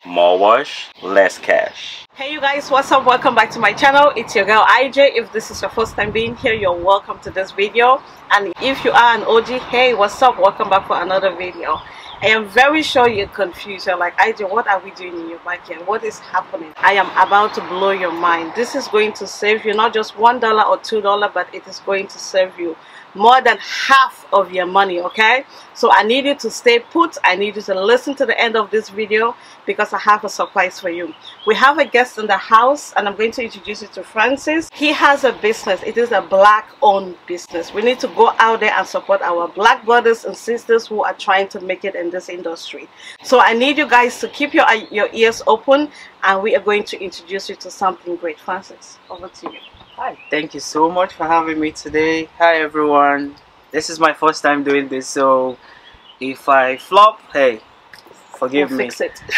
More wash, less cash. Hey you guys, what's up? Welcome back to my channel. It's your girl IJ. If this is your first time being here, you're welcome to this video. And if you are an OG, hey, what's up? Welcome back for another video. I am very sure you're confused. You're like, IJ, what are we doing in your backyard? What is happening? I am about to blow your mind. This is going to save you not just $1 or $2, but it is going to save you more than half of your money, okay? So I need you to stay put. I need you to listen to the end of this video because I have a surprise for you. We have a guest in the house and I'm going to introduce you to Francis. He has a business. It is a black owned business. We need to go out there and support our black brothers and sisters who are trying to make it in this industry. So I need you guys to keep your ears open and we are going to introduce you to something great. Francis, over to you. Hi, thank you so much for having me today. Hi everyone, this is my first time doing this, so if I flop, hey, forgive me. Fix it.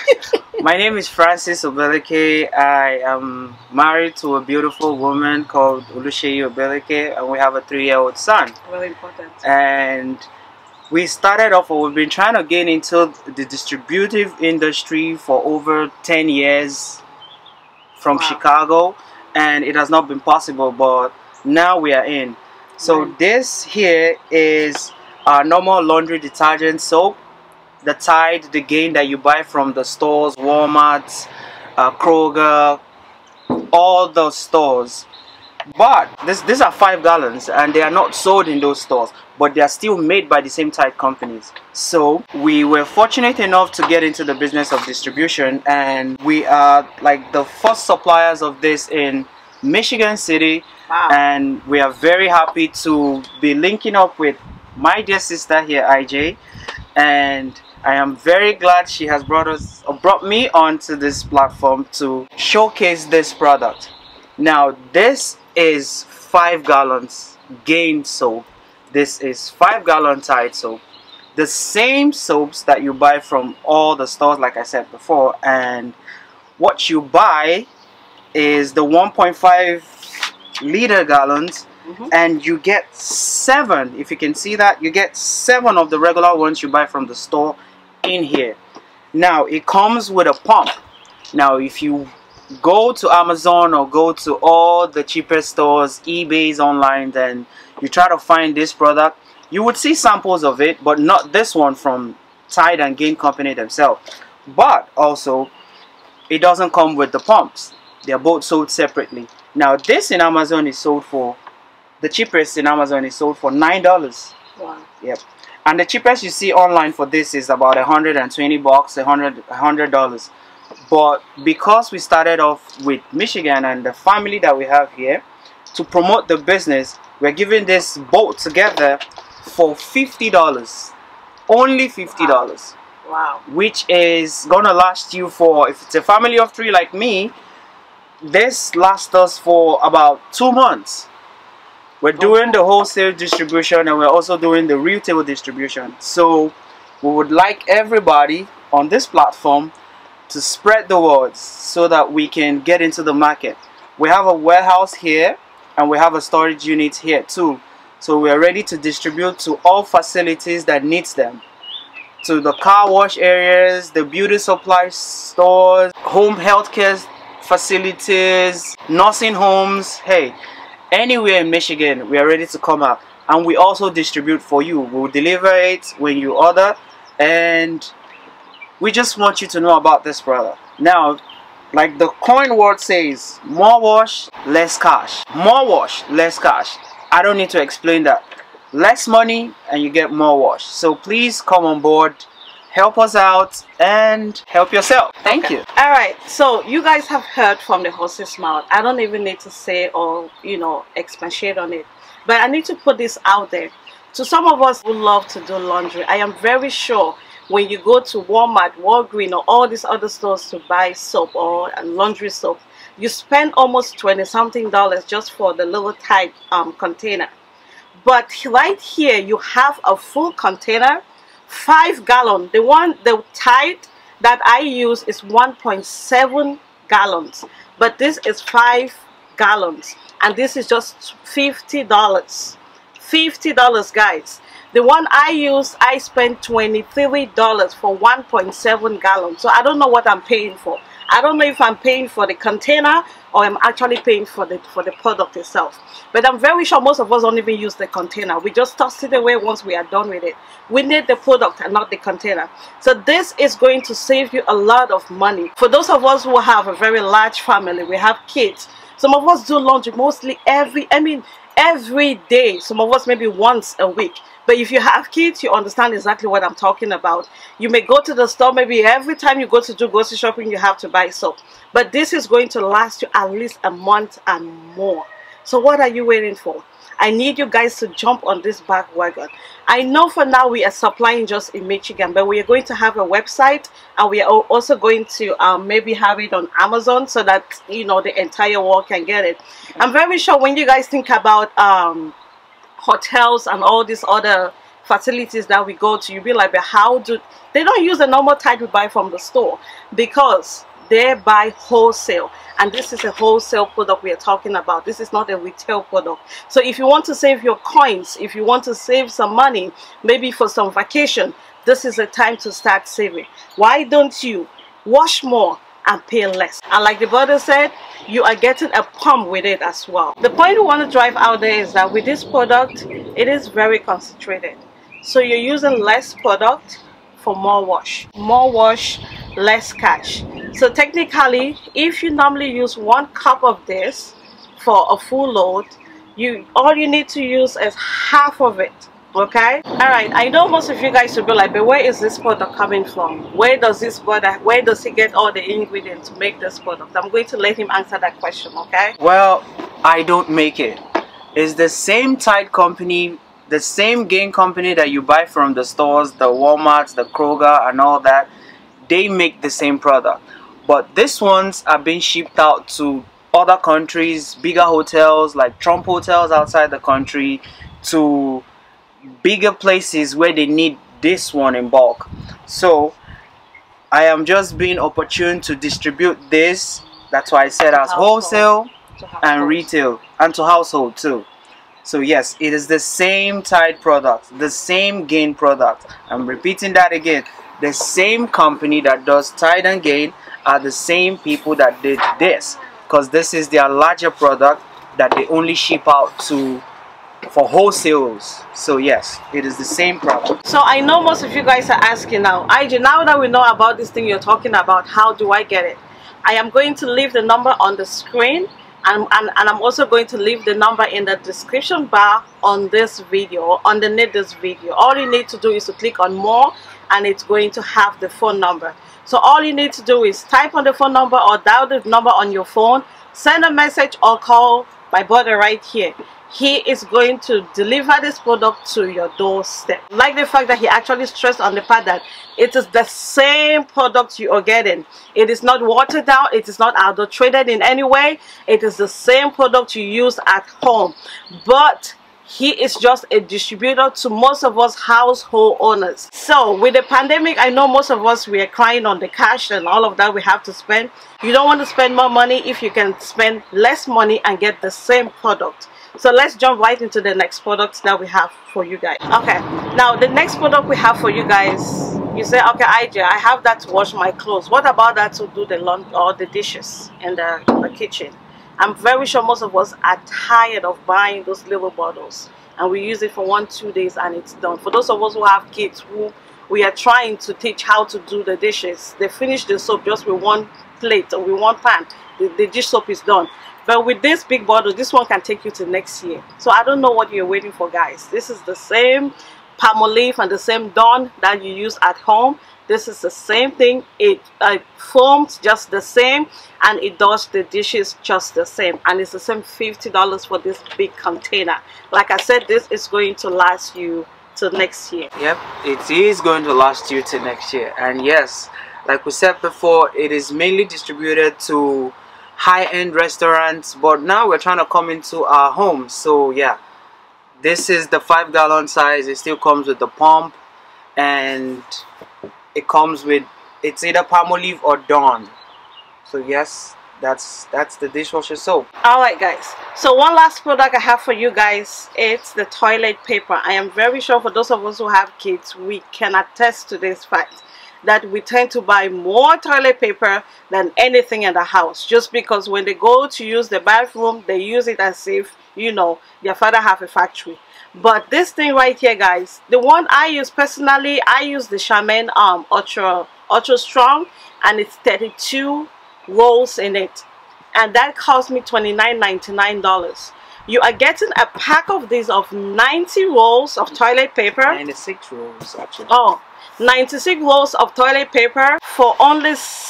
My name is Francis Obeleke. I am married to a beautiful woman called Seyi Obeleke, and we have a 3-year-old son. Very important. And we started off, or we've been trying to get into the distributive industry for over 10 years from Chicago. And it has not been possible, but now we are in. So this here is our normal laundry detergent soap, the Tide, the Gain that you buy from the stores, Walmart, Kroger, all those stores. But these are 5 gallons and they are not sold in those stores, but they are still made by the same Tide companies. So we were fortunate enough to get into the business of distribution, and we are like the first suppliers of this in Michigan City. Wow. And we are very happy to be linking up with my dear sister here, IJ, and I am very glad she has brought me onto this platform to showcase this product. Now this is 5 gallons Gain soap. This is 5-gallon Tide soap. The same soaps that you buy from all the stores, like I said before, and what you buy is the 1.5 liter gallons, and you get 7, if you can see that, you get 7 of the regular ones you buy from the store in here. Now it comes with a pump. Now if you go to Amazon or go to all the cheapest stores, eBay's online, then you try to find this product, you would see samples of it, but not this one from Tide and Gain company themselves. But also it doesn't come with the pumps. They are both sold separately. Now this in Amazon is sold for, the cheapest in Amazon is sold for $9. Wow. Yep. And the cheapest you see online for this is about $120, $100. But because we started off with Michigan and the family that we have here, to promote the business, we're giving this both together for $50. Only $50. Wow. Which is gonna last you for, if it's a family of 3 like me, this lasts us for about 2 months. We're doing the wholesale distribution and we're also doing the retail distribution. So we would like everybody on this platform to spread the words so that we can get into the market. We have a warehouse here and we have a storage unit here too. So we are ready to distribute to all facilities that needs them. To the car wash areas, the beauty supply stores, home healthcare facilities, nursing homes. Hey, anywhere in Michigan, we are ready to come out. And we also distribute for you. We'll deliver it when you order, and we just want you to know about this product. Now, like the coin word says, more wash, less cash. More wash, less cash. I don't need to explain that. Less money and you get more wash. So please come on board, help us out, and help yourself. Thank you. All right, so you guys have heard from the horse's mouth. I don't even need to say or expatiate on it, but I need to put this out there. To some of us who love to do laundry, I am very sure when you go to Walmart, Walgreens, or all these other stores to buy soap or laundry soap, you spend almost $20-something just for the little Tide container. But right here you have a full container, 5 gallon. The Tide that I use is 1.7 gallons, but this is 5 gallons, and this is just $50. $50, guys. The one I use, I spent $23 for 1.7 gallons. So I don't know what I'm paying for. I don't know if I'm paying for the container or I'm actually paying for the product itself. But I'm very sure most of us don't even use the container. We just toss it away once we are done with it. We need the product and not the container. So this is going to save you a lot of money. For those of us who have a very large family, we have kids. Some of us do laundry mostly every day. Some of us maybe once a week. But if you have kids, you understand exactly what I'm talking about. You may go to the store, maybe every time you go to do grocery shopping, you have to buy soap. But this is going to last you at least a month and more. So what are you waiting for? I need you guys to jump on this bandwagon. I know for now we are supplying just in Michigan, but we are going to have a website, and we are also going to maybe have it on Amazon so that, you know, the entire world can get it. I'm very sure when you guys think about hotels and all these other facilities that we go to, you'll be like, but how do they don't use the normal type we buy from the store? Because they buy wholesale, and this is a wholesale product we are talking about. This is not a retail product. So if you want to save your coins, if you want to save some money, maybe for some vacation, this is the time to start saving. Why don't you wash more and pay less? And like the brother said, you are getting a pump with it as well. The point we want to drive out there is that with this product, it is very concentrated. So you're using less product for more wash, less cash. So technically, if you normally use 1 cup of this for a full load, all you need to use is half of it. Okay, all right. I know most of you guys will be like, but where is this product coming from? Where does he get all the ingredients to make this product? I'm going to let him answer that question. Okay, well, I don't make it. It's the same Tide company, the same Gain company that you buy from the stores, the Walmarts, the Kroger and all that. They make the same product, but these ones are being shipped out to other countries, bigger hotels like Trump hotels outside the country, to bigger places where they need this one in bulk. So I am just being opportune to distribute this. That's why I said as wholesale and retail, and to household too. So yes, it is the same Tide product, the same Gain product. I'm repeating that again. The same company that does Tide and Gain are the same people that did this, because this is their larger product that they only ship out to for wholesales. So yes, it is the same product. So I know most of you guys are asking now, IJ, now that we know about this thing you're talking about, how do I get it? I am going to leave the number on the screen, and I'm also going to leave the number in the description bar on this video, underneath this video. All you need to do is to click on more, and it's going to have the phone number. So all you need to do is type on the phone number or dial the number on your phone, send a message or call my brother right here. He is going to deliver this product to your doorstep. Like the fact that he actually stressed on the part that it is the same product you are getting. It is not watered down. It is not adulterated in any way. It is the same product you use at home. But he is just a distributor to most of us household owners. So with the pandemic, I know most of us, we are crying on the cash and all of that we have to spend. You don't want to spend more money if you can spend less money and get the same product. So let's jump right into the next products that we have for you guys. Okay, now the next product we have for you guys, you say, okay, IJ, I have that to wash my clothes. What about that to do the laundry or the dishes in the kitchen? I'm very sure most of us are tired of buying those little bottles, and we use it for 1-2 days and it's done. For those of us who have kids who we are trying to teach how to do the dishes, they finish the soap just with 1 plate or with 1 pan. The dish soap is done. But with this big bottle, this one can take you to next year. So I don't know what you're waiting for, guys. This is the same Palmolive and the same Dawn that you use at home. This is the same thing. It foams just the same, and it does the dishes just the same. And it's the same $50 for this big container. Like I said, this is going to last you till next year. Yep, it is going to last you till next year. And yes, like we said before, it is mainly distributed to high-end restaurants, but now we're trying to come into our homes. So yeah, this is the 5-gallon size. It still comes with the pump, and it comes with, it's either Palmolive or Dawn. So yes, that's the dishwasher soap. Alright guys, so one last product I have for you guys, it's the toilet paper. I am very sure for those of us who have kids, we can attest to this fact that we tend to buy more toilet paper than anything in the house, just because when they go to use the bathroom, they use it as if, you know, their father have a factory. But this thing right here guys, the one I use personally, I use the Charmin ultra strong, and it's 32 rolls in it, and that cost me $29.99. You are getting a pack of these of 90 rolls of toilet paper. 96 rolls actually. Oh, 96 rolls of toilet paper for only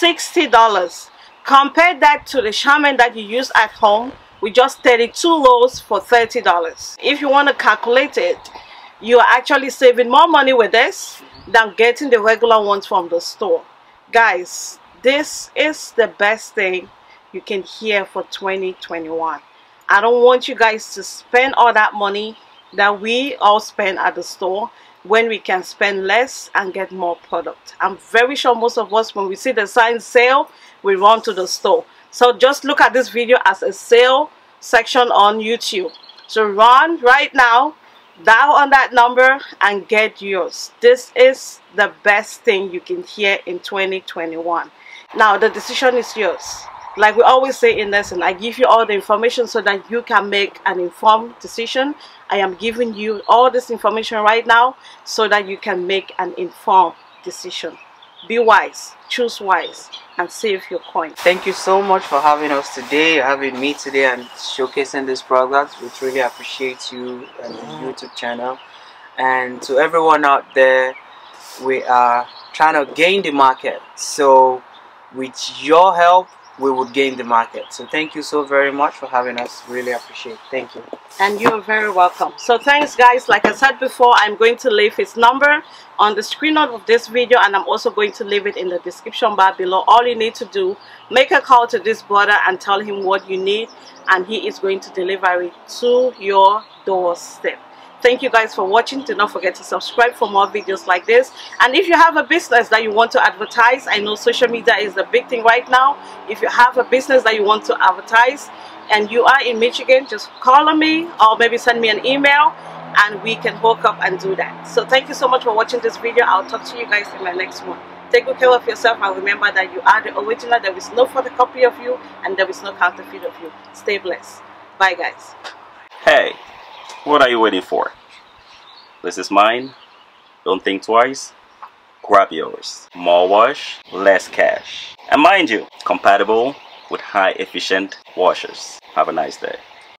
$60. Compare that to the Charmin that you use at home with just 32 rolls for $30. If you want to calculate it, you are actually saving more money with this than getting the regular ones from the store. Guys, this is the best thing you can hear for 2021. I don't want you guys to spend all that money that we all spend at the store when we can spend less and get more product. I'm very sure most of us, when we see the sign sale, we run to the store. So just look at this video as a sale section on YouTube. So run right now, dial on that number and get yours. This is the best thing you can hear in 2021. Now the decision is yours. Like we always say in lesson, I give you all the information so that you can make an informed decision. I am giving you all this information right now so that you can make an informed decision. Be wise, choose wise, and save your coin. Thank you so much for having us today, having me today, and showcasing this product. We truly appreciate you and your YouTube channel. And to everyone out there, we are trying to gain the market. So with your help, we would gain the market. So thank you so very much for having us. Really appreciate it. Thank you. And you're very welcome. So thanks guys. Like I said before, I'm going to leave his number on the screen of this video, and I'm also going to leave it in the description bar below. All you need to do, make a call to this brother and tell him what you need, and he is going to deliver it to your doorstep. Thank you guys for watching. Do not forget to subscribe for more videos like this. And if you have a business that you want to advertise, I know social media is the big thing right now. If you have a business that you want to advertise and you are in Michigan, just call on me or maybe send me an email and we can hook up and do that. So thank you so much for watching this video. I'll talk to you guys in my next one. Take good care of yourself and remember that you are the original. There is no photocopy of you and there is no counterfeit of you. Stay blessed. Bye guys. Hey, what are you waiting for? This is mine. Don't think twice. Grab yours. More wash, less cash. And mind you, compatible with high efficient washers. Have a nice day.